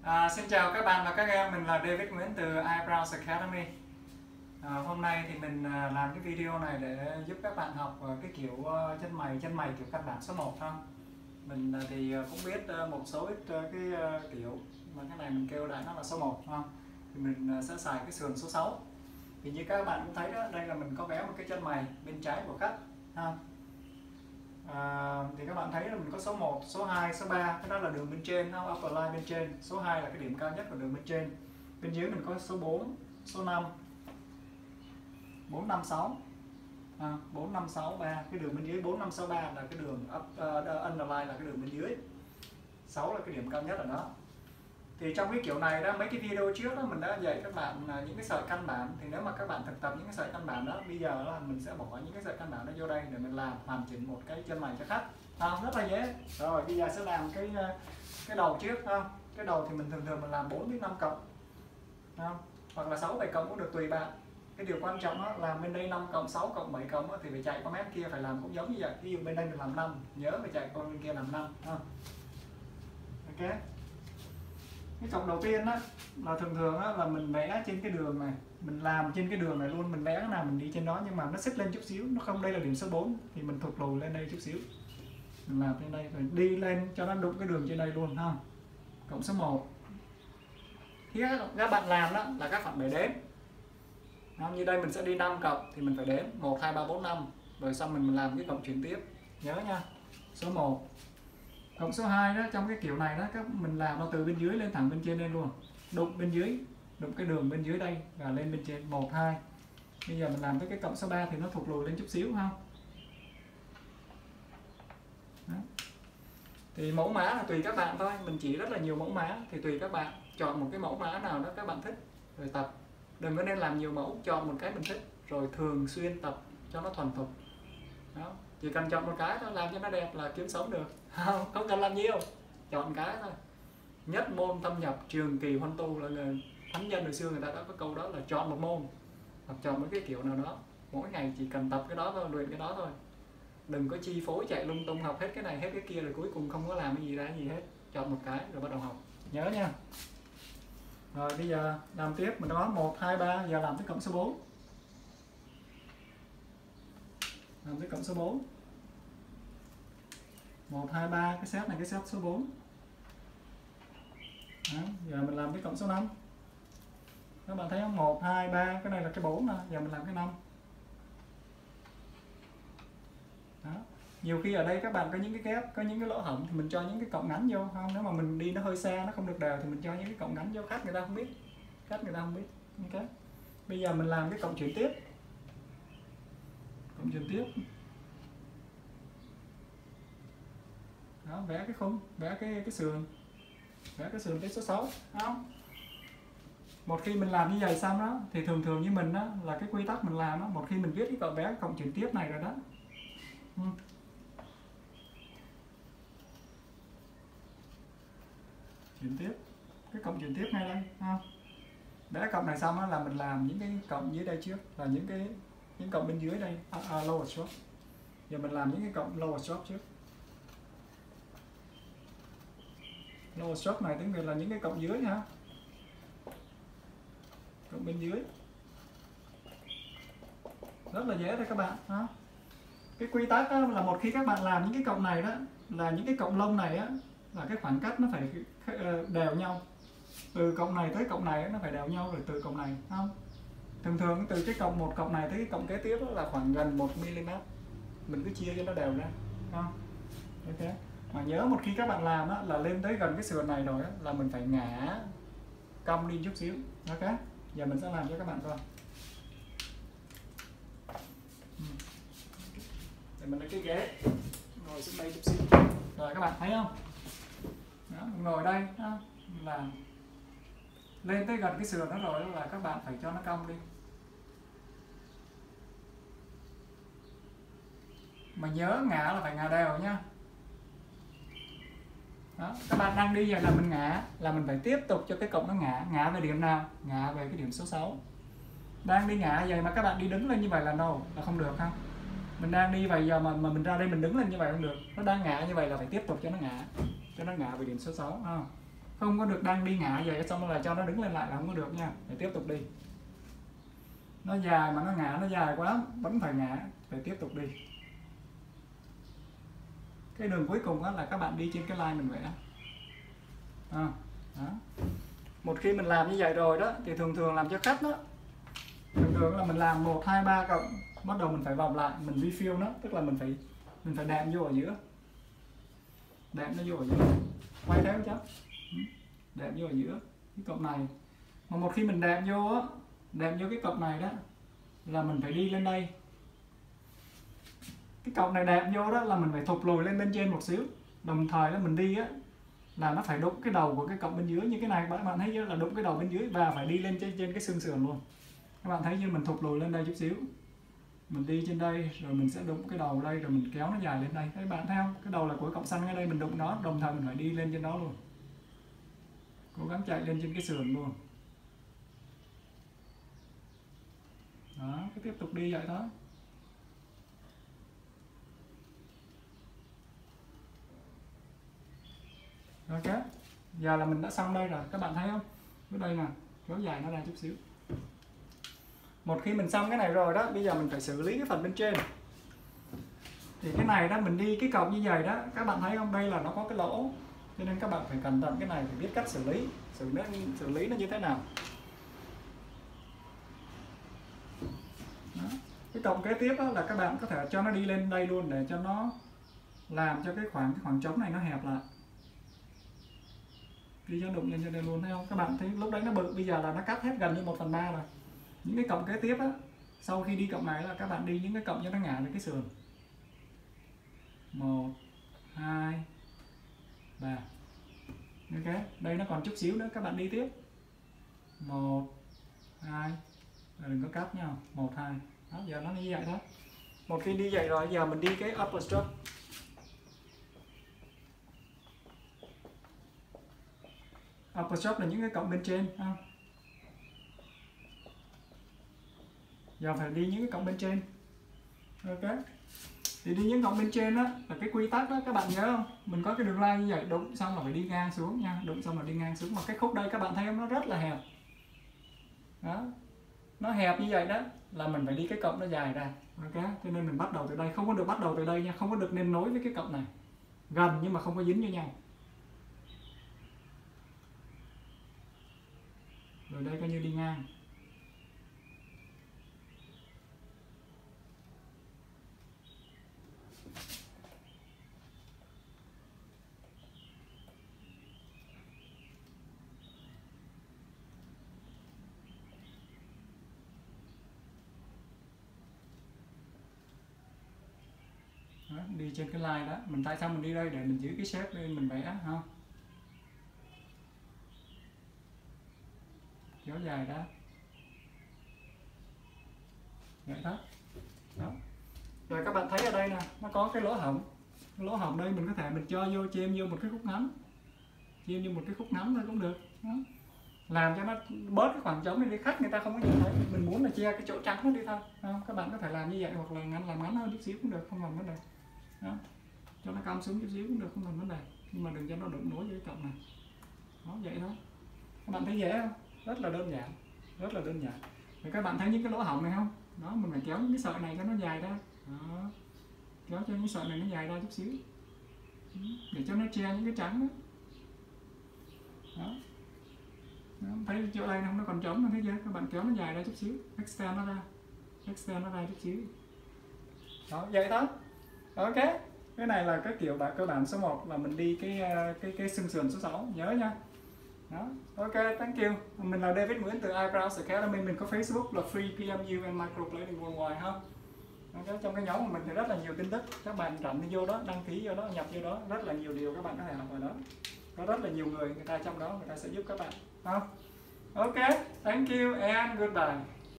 Xin chào các bạn và các em, mình là David Nguyễn từ iBrowse Academy. Hôm nay thì mình làm cái video này để giúp các bạn học cái kiểu chân mày kiểu căn bản số 1 ha. Mình thì cũng biết một số ít cái kiểu, mà cái này mình kêu lại nó là số 1 ha. Thì mình sẽ xài cái sườn số 6. Thì như các bạn cũng thấy đó, đây là mình có vẽ một cái chân mày bên trái của khách ha. Thì các bạn thấy là mình có số 1, số 2, số 3, cái đó là đường bên trên, upper line bên trên. Số 2 là cái điểm cao nhất của đường bên trên. Bên dưới mình có số 4, số 5, 4, 5, 6, 4, 5, 6, 3. Cái đường bên dưới 4, 5, 6, 3 là cái đường underline, là cái đường bên dưới. 6 là cái điểm cao nhất ở đó. Thì trong cái kiểu này đó, mấy cái video trước đó mình đã dạy các bạn những cái sợi căn bản. Thì nếu mà các bạn thực tập những cái sợi căn bản đó, bây giờ là mình sẽ bỏ những cái sợi căn bản đó vô đây để mình làm hoàn chỉnh một cái chân mày cho khách. Rất là dễ. Rồi bây giờ sẽ làm cái đầu trước ha. Cái đầu thì mình thường mình làm 4 đến 5 cộng. Hoặc là 6 7 cộng cũng được, tùy bạn. Cái điều quan trọng đó, làm bên đây 5 cộng, 6 cộng, 7 cộng thì phải chạy qua mép kia phải làm cũng giống như vậy. Ví dụ bên đây mình làm 5, nhớ phải chạy qua bên kia làm 5 ha. Ok. Cái cộng đầu tiên á là thường á, là mình vẽ trên cái đường này, mình làm trên cái đường này luôn, mình vẽ cái nào mình đi trên đó, nhưng mà nó xích lên chút xíu, nó không, đây là điểm số 4 thì mình thụt lùi lên đây chút xíu, mình làm trên đây rồi đi lên cho nó đụng cái đường trên đây luôn ha. Cộng số 1. Khi các bạn làm đó là các bạn phải đếm. Như đây mình sẽ đi 5 cộng thì mình phải đếm 1 2 3 4 5, rồi xong mình làm cái cộng chuyển tiếp, nhớ nha. Số 1 cộng số 2 đó, trong cái kiểu này đó mình làm nó từ bên dưới lên thẳng bên trên đây luôn, đụng bên dưới, đụng cái đường bên dưới đây và lên bên trên 1 2. Bây giờ mình làm tới cái cộng số 3 thì nó thụt lùi lên chút xíu ha. Đó. Thì mẫu mã là tùy các bạn thôi, mình chỉ rất là nhiều mẫu mã, thì tùy các bạn chọn một cái mẫu mã nào đó các bạn thích rồi tập. Đừng có nên làm nhiều mẫu, chọn một cái mình thích rồi thường xuyên tập cho nó thuần thục. Đó. Chỉ cần chọn một cái thôi, làm cho nó đẹp là kiếm sống được. Không cần làm nhiều, chọn cái thôi. Nhất môn thâm nhập trường kỳ huân tu, là người thánh nhân hồi xưa người ta đã có câu đó là chọn một môn hoặc chọn một cái kiểu nào đó, mỗi ngày chỉ cần tập cái đó thôi, luyện cái đó thôi. Đừng có chi phối chạy lung tung học hết cái này hết cái kia rồi cuối cùng không có làm cái gì ra gì hết. Chọn một cái rồi bắt đầu học, nhớ nha. Rồi bây giờ làm tiếp, mình nói 1 2 3, giờ làm tới cộng số 4. Làm tới cộng số 4. 1 2 3, cái set này cái set số 4. Đó, giờ mình làm cái cộng số 5. Các bạn thấy không? 1 2 3, cái này là cái 4 nè, giờ mình làm cái 5. Đó. Nhiều khi ở đây các bạn có những cái gap, có những cái lỗ hổng thì mình cho những cái cộng ngắn vô không? Nếu mà mình đi nó hơi xa, nó không được đều thì mình cho những cái cộng ngắn vô, khách người ta không biết. Khách người ta không biết. Ok. Bây giờ mình làm cái cộng chuyển tiếp. Cộng chuyển tiếp. Đó, vẽ cái khung, vẽ cái sườn. Vẽ cái sườn tới số 6, không? Một khi mình làm như vậy xong đó thì thường như mình đó là cái quy tắc mình làm đó, một khi mình viết cái cậu vẽ cộng chuyển tiếp này rồi đó. Chuyển tiếp, cái cộng chuyển tiếp ngay đây, không? Vẽ cộng này xong đó là mình làm những cái cộng dưới đây trước, là những cộng bên dưới đây, lower stroke. Giờ mình làm những cái cộng lower stroke trước. Lower stroke này tiếng Việt là những cái cộng dưới ha. Cộng bên dưới. Rất là dễ thôi các bạn. Đó. Cái quy tắc đó là một khi các bạn làm những cái cộng này đó, là những cái cộng lông này á, là cái khoảng cách nó phải đều nhau. Từ cộng này tới cộng này nó phải đều nhau, rồi từ cộng này, không? Thường từ cái cộng một cộng này tới cái cộng kế tiếp là khoảng gần 1 mm. Mình cứ chia cho nó đều ra, không? Ok. Mà nhớ một khi các bạn làm đó, là lên tới gần cái sườn này rồi đó, là mình phải ngã cong đi chút xíu. Ok. Giờ mình sẽ làm cho các bạn coi. Để mình lấy cái ghế ngồi xuống đây chút xíu. Rồi các bạn thấy không? Đó, ngồi đây đó, là lên tới gần cái sườn đó rồi là các bạn phải cho nó cong đi. Mà nhớ ngã là phải ngã đều nha. Đó, các bạn đang đi vậy là mình ngã, là mình phải tiếp tục cho cái cộng nó ngã về điểm nào? Ngã về cái điểm số 6. Đang đi ngã vậy mà các bạn đi đứng lên như vậy là no, là không được ha. Mình đang đi vậy giờ mà mình ra đây mình đứng lên như vậy không được. Nó đang ngã như vậy là phải tiếp tục cho nó ngã về điểm số 6 ha. không có được đang đi ngã vậy xong rồi cho nó đứng lên lại là không có được nha. Phải tiếp tục đi. Nó dài mà nó ngã nó dài quá vẫn phải ngã, phải tiếp tục đi. Cái đường cuối cùng đó là các bạn đi trên cái line mình vẽ. Đó. Một khi mình làm như vậy rồi đó thì thường thường làm cho khách đó, thường là mình làm 1 2 3 cộng, bắt đầu mình phải vòng lại, mình refill nó, tức là mình phải đệm vô ở giữa. Đệm nó vô ở giữa. Quay theo chứ. Đệm vô ở giữa cái cọc này. Mà một khi mình đệm vô á, đệm vô cái cọc này đó là mình phải đi lên đây. Cái cọc này đệm vô đó là mình phải thụt lùi lên bên trên một xíu. Đồng thời là mình đi á là nó phải đụng cái đầu của cái cọc bên dưới, như cái này các bạn thấy chưa, là đụng cái đầu bên dưới và phải đi lên trên cái xương sườn luôn. Các bạn thấy chưa, mình thụt lùi lên đây chút xíu, mình đi trên đây rồi mình sẽ đụng cái đầu đây rồi mình kéo nó dài lên đây. Các bạn thấy không, cái đầu là của cọng xanh ở đây, mình đụng nó, đồng thời mình phải đi lên trên đó luôn, cố gắng chạy lên trên cái sườn luôn. Đó, cứ tiếp tục đi vậy đó. Ok, giờ là mình đã xong đây rồi, các bạn thấy không, ở đây nè, kéo dài nó ra chút xíu. Một khi mình xong cái này rồi đó, bây giờ mình phải xử lý cái phần bên trên. Thì cái này đó mình đi cái cọc như vậy đó, các bạn thấy không, đây là nó có cái lỗ, cho nên các bạn phải cẩn thận cái này, phải biết cách xử lý nó như thế nào. Đó. Cái cọc kế tiếp đó là các bạn có thể cho nó đi lên đây luôn để cho nó làm cho cái khoảng trống này nó hẹp lại. Đi cho đụng lên cho đây luôn, thấy không? Các bạn thấy lúc đấy nó bự, bây giờ là nó cắt hết gần như 1/3 rồi. Những cái cọng kế tiếp á, sau khi đi cọng này là các bạn đi những cái cọng cho nó ngả về cái sườn. 1 2 3. Ok, đây nó còn chút xíu nữa, các bạn đi tiếp. 1 2, đừng có cắt nha. 1 2. Đó, giờ nó như vậy đó. Một khi đi vậy rồi, giờ mình đi cái upper stroke. Upper stroke là những cái cọng bên trên ha. Giờ phải đi những cái cọng bên trên. Ok, thì đi những cọng bên trên đó là cái quy tắc đó, các bạn nhớ không, mình có cái đường line như vậy, đụng xong là phải đi ngang xuống nha, đụng xong là đi ngang xuống. Mà cái khúc đây các bạn thấy không, nó rất là hẹp đó, nó hẹp như vậy đó là mình phải đi cái cọng nó dài ra. Ok, cho nên mình bắt đầu từ đây, không có được bắt đầu từ đây nha, không có được nên nối với cái cọng này, gần nhưng mà không có dính với nhau. Rồi đây coi như đi ngang. Đó, đi trên cái line đó, mình tại sao mình đi đây, để mình giữ cái shape đây mình vẽ ha, kéo dài ra vậy đó. Đó, rồi các bạn thấy ở đây nè, nó có cái lỗ hổng, đây mình có thể mình cho vô, chêm vô một cái khúc ngắn, thôi cũng được đó. Làm cho nó bớt cái khoảng trống này đi, khách người ta không có nhìn thấy, mình muốn là che cái chỗ trắng nó đi thôi. Các bạn có thể làm như vậy, hoặc là làm ngắn hơn chút xíu cũng được, không làm vấn đề đó. Cho nó cong xuống chút xíu cũng được, không làm vấn đề, nhưng mà đừng cho nó đụng nối với cái cọng này đó, vậy thôi. Các bạn thấy dễ không, rất là đơn giản. Rồi các bạn thấy những cái lỗ hổng này không, đó mình phải kéo những cái sợi này cho nó dài ra đó, kéo cho những sợi này nó dài ra chút xíu để cho nó che những cái trắng đó. Thấy chỗ đây không, nó còn trống, thấy chưa, các bạn kéo nó dài ra chút xíu, extend nó ra chút xíu đó, vậy đó. Ok, cái này là cái kiểu cơ bản số 1 là mình đi cái xương sườn số 6, nhớ nha. Đó. Ok, thank you. Mình là David Nguyễn từ Eyebrows Academy, mình có Facebook là Free PMU and Microblading Worldwide ha. Okay, trong cái nhóm của mình thì rất là nhiều tin tức, các bạn rảnh đi vô đó, đăng ký vô đó, nhập vô đó, rất là nhiều điều các bạn có thể học ở đó. Có rất là nhiều người ta trong đó, người ta sẽ giúp các bạn. Ha. Ok, thank you and goodbye.